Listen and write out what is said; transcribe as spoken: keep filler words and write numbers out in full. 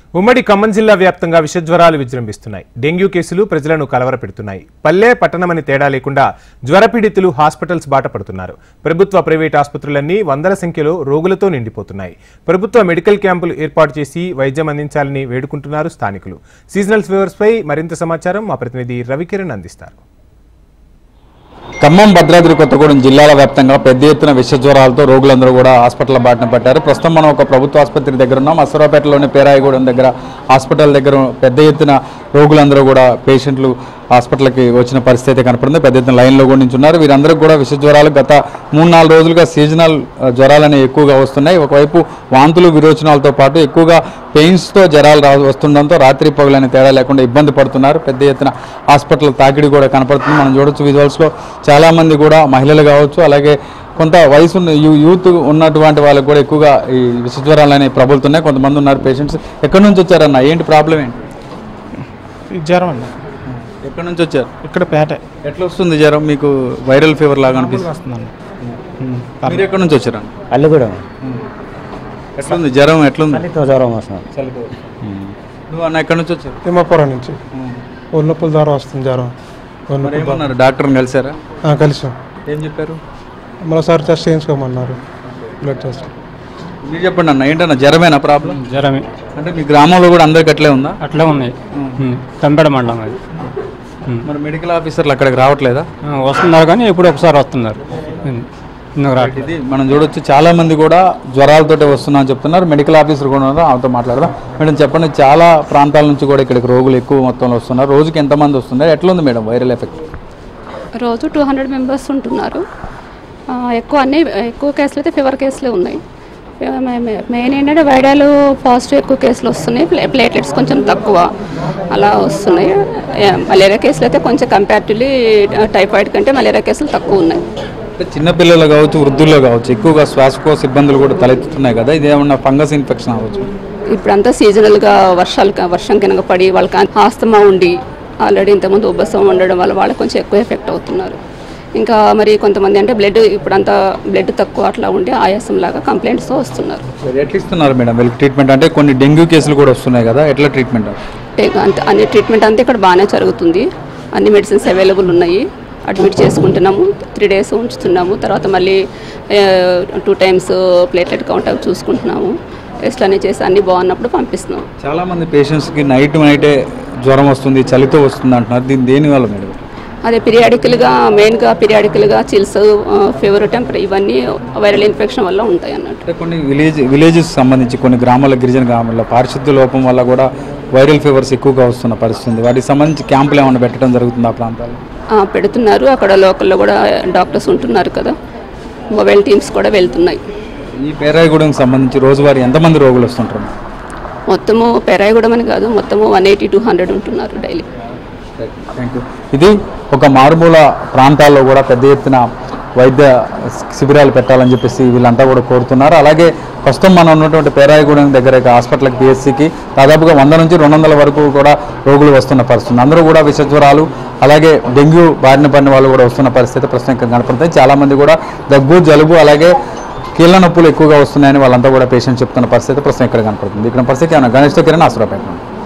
ఉమ్మడి ఖమ్మం జిల్లా వ్యాప్తంగా విషజ్వరాలు విజృంభిస్తున్నాయి. డెంగ్యూ కేసులు ప్రజలను కలవరపెడుతున్నాయి. పల్లె పట్టణమని తేడా లేకుండా జ్వరపీడితులు హాస్పిటల్స్ బాట పడుతున్నారు. ప్రభుత్వ ప్రైవేట్ ఆసుపత్రులన్నీ వందల సంఖ్యలో రోగులతో నిండిపోతున్నాయి. ప్రభుత్వ మెడికల్ క్యాంపులు ఏర్పాటు చేసి వైద్యం అందించాలని వేడుకుంటున్నారు స్థానికులు. సీజనల్ ఫీవర్స్ పై మరింత సమాచారం మా ప్రతినిధి రవికిరణ్ అందిస్తారు. ఖమ్మం, భద్రాద్రి కొత్తగూడెం జిల్లాల వ్యాప్తంగా పెద్ద ఎత్తున విషజ్వరాలతో రోగులందరూ కూడా హాస్పిటల్ బాటన పట్టారు. ప్రస్తుతం మనం ఒక ప్రభుత్వ ఆసుపత్రి దగ్గర ఉన్నాం. అసరాపేటలోని పేరాయగూడెం దగ్గర హాస్పిటల్ దగ్గర పెద్ద ఎత్తున రోగులందరూ కూడా పేషెంట్లు హాస్పిటల్కి వచ్చిన పరిస్థితి అయితే కనపడింది. పెద్ద ఎత్తున లైన్లో కూడా నించున్నారు. వీరందరికీ కూడా విషజ్వరాలు గత మూడు నాలుగు రోజులుగా సీజనల్ జ్వరాలనే ఎక్కువగా వస్తున్నాయి. ఒకవైపు వాంతులు విరోచనాలతో పాటు ఎక్కువగా పెయిన్స్తో జ్వరాలు రా వస్తుండడంతో రాత్రి పగలని తేడా లేకుండా ఇబ్బంది పడుతున్నారు. పెద్ద ఎత్తున హాస్పిటల్ తాకిడి కూడా కనపడుతుంది. మనం చూడొచ్చు విజువల్స్లో చాలామంది కూడా మహిళలు కావచ్చు, అలాగే కొంత వయసు యూత్ ఉన్నటువంటి వాళ్ళకి కూడా ఎక్కువగా ఈ విషజ్వరాలు అనేవి ప్రబలుతున్నాయి. కొంతమంది ఉన్నారు పేషెంట్స్. ఎక్కడి నుంచి వచ్చారన్న, ఏంటి ప్రాబ్లం ఏంటి? జ్వరం అండి. ఎక్కడి నుంచి వచ్చారు? ఇక్కడ పేట. ఎట్లా వస్తుంది జ్వరం? మీకు వైరల్ ఫీవర్ లాగా అనిపిస్తుంది? వస్తుందండి. మీరు ఎక్కడి నుంచి వచ్చారండి? అల్లిగూడెం. ఎట్లుంది జ్వరం? ఎట్లుంది? జ్వరం వస్తుంది. నువ్వు అన్న ఎక్కడి నుంచి వచ్చారు? తిమ్మాపురం నుంచి. ఒళ్ళొప్పుల ద్వారా వస్తుంది జ్వరం. ఏమన్నారు? డాక్టర్ని కలిసారా? కలిసాం. ఏం చెప్పారు? మరోసారి టెస్ట్ చేయించుకోమన్నారు, బ్లడ్ టెస్ట్. మీరు చెప్పండి అన్న, ఏంటన్నా జ్వరమేనా ప్రాబ్లం? జ్వరమే. అంటే మీ గ్రామంలో కూడా అందరికి అట్లే ఉందా? అట్లే ఉన్నాయి. తంబెడ మండలం అది. మరి మెడికల్ ఆఫీసర్లు అక్కడికి రావట్లేదా? వస్తున్నారు కానీ ఎప్పుడు ఒకసారి వస్తున్నారు. ఇది మనం చూడొచ్చు, చాలా మంది కూడా జ్వరాలతోటే వస్తున్నా అని చెప్తున్నారు. మెడికల్ ఆఫీసర్ కూడా ఉన్నారు, ఆమెతో మాట్లాడదాం. మేడం చెప్పండి, చాలా ప్రాంతాల నుంచి కూడా ఇక్కడికి రోగులు ఎక్కువ మొత్తంలో వస్తున్నారు. రోజుకి ఎంతమంది వస్తున్నారు? ఎట్లా ఉంది మేడం వైరల్ ఎఫెక్ట్? రోజు టూ హండ్రెడ్ మెంబర్స్ ఉంటున్నారు. ఎక్కువ అన్ని ఎక్కువ కేసులు అయితే ఫీవర్ కేసులే ఉన్నాయి. మెయిన్ ఏంటంటే వైరాలు పాజిటివ్ ఎక్కువ కేసులు వస్తున్నాయి, ప్లేట్లెట్స్ కొంచెం తక్కువ అలా వస్తున్నాయి. మలేరియా కేసులు అయితే కొంచెం కంపారిటివ్లీ టైఫాయిడ్ కంటే మలేరియా కేసులు తక్కువ ఉన్నాయి. చిన్నపిల్లలు కావచ్చు, వృద్ధుల్లో కావచ్చు, ఎక్కువగా శ్వాసకోశ ఇబ్బందులు కూడా తలెత్తుతున్నాయి కదా, ఇది ఏమన్నా ఫంగస్ ఇన్ఫెక్షన్ అవ్వచ్చు? ఇప్పుడంతా సీజనల్గా వర్షాలు వర్షం కనుక పడి వాళ్ళకి ఆస్తమా ఉండి ఆల్రెడీ ఇంతకుముందు ఉబ్బసం ఉండడం వల్ల వాళ్ళకి కొంచెం ఎక్కువ ఎఫెక్ట్ అవుతున్నారు. ఇంకా మరి కొంతమంది అంటే బ్లడ్ ఇప్పుడంతా బ్లడ్ తక్కువ అట్లా ఉండి ఆయాసం లాగా కంప్లైంట్స్తో వస్తున్నారు. ఎట్లా ఇస్తున్నారు మేడం వీళ్ళకి ట్రీట్మెంట్? అంటే కొన్ని డెంగ్యూ కేసులు కూడా వస్తున్నాయి కదా, ఎట్లా ట్రీట్మెంట్? అంత అన్ని ట్రీట్మెంట్ అంతా ఇక్కడ బాగానే జరుగుతుంది. అన్ని మెడిసిన్స్ అవైలబుల్ ఉన్నాయి. అడ్మిట్ చేసుకుంటున్నాము, త్రీ డేస్ ఉంచుతున్నాము. తర్వాత మళ్ళీ టూ టైమ్స్ ప్లేట్లెట్ కౌంట్ అవి చూసుకుంటున్నాము. టెస్ట్ అన్నీ చేసి అన్నీ బాగున్నప్పుడు పంపిస్తున్నాం. చాలామంది పేషెంట్స్కి నైట్ నైటే జ్వరం వస్తుంది, చలితో వస్తుంది అంటున్నారు. దీని దేనివల్ల మేడం? అదే పీరియాడికల్గా, మెయిన్గా పీరియాడికల్గా చిల్స్, ఫీవర్, టెంపర్ ఇవన్నీ వైరల్ ఇన్ఫెక్షన్ వల్ల ఉంటాయి అన్నట్టు. కొన్ని విలేజ్ విలేజెస్ సంబంధించి కొన్ని గ్రామాల, గిరిజన గ్రామాల్లో పారిశుద్ధ్య లోపం వల్ల కూడా వైరల్ ఫీవర్స్ ఎక్కువగా వస్తున్న పరిస్థితి. వాటికి సంబంధించి క్యాంపులు ఏమైనా పెట్టడం జరుగుతుంది ఆ ప్రాంతాల్లో? పెడుతున్నారు. అక్కడ లోకల్లో కూడా డాక్టర్స్ ఉంటున్నారు కదా, మొబైల్ టీమ్స్ కూడా వెళ్తున్నాయి. ఈ పేరాయగూడెంకి సంబంధించి రోజువారీ ఎంతమంది రోగులు వస్తుంటారు? మొత్తము పేరాయగూడెం అని కాదు, మొత్తము వన్ ఎయిటీ టూ హండ్రెడ్ ఉంటున్నారు డైలీ. Thank you. ఇది ఒక మారుమూల ప్రాంతాల్లో కూడా పెద్ద ఎత్తున వైద్య శిబిరాలు పెట్టాలని చెప్పేసి వీళ్ళంతా కూడా కోరుతున్నారు. అలాగే ప్రస్తుతం మనం ఉన్నటువంటి పేరాయగూడెం దగ్గర హాస్పిటల్కి, పిహెచ్సికి దాదాపుగా వంద నుంచి రెండు వందల వరకు కూడా రోగులు వస్తున్న పరిస్థితి. అందరూ కూడా విషజ్వరాలు అలాగే డెంగ్యూ బారిన పడిన వాళ్ళు కూడా వస్తున్న పరిస్థితి ప్రస్తుతం ఇక్కడ కనపడుతుంది. చాలామంది కూడా దగ్గు, జలుబు అలాగే కీళ్ళ నొప్పులు ఎక్కువగా వస్తున్నాయని వాళ్ళంతా కూడా పేషెంట్ చెప్తున్న పరిస్థితి ప్రస్తుతం ఇక్కడ కనపడుతుంది. ఇక్కడ పరిస్థితి ఏమైనా గణేష్తో కిరణ్, అసరాపేట.